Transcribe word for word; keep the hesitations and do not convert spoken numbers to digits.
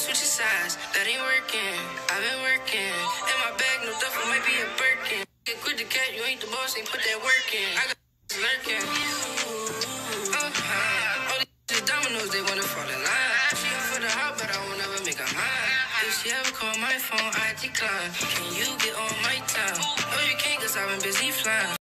switching sides, that ain't working. I've been working. In my bag, no duffel, might be a Birkin. Get quit the cat, you ain't the boss, ain't put that work in. I got lurking. Uh-huh. All these dominoes, they wanna fall in line. She up for the hot, but I won't ever make her mine. If she ever call my phone, I decline. Can you get on my time? No, you can't, cause I've been busy flying.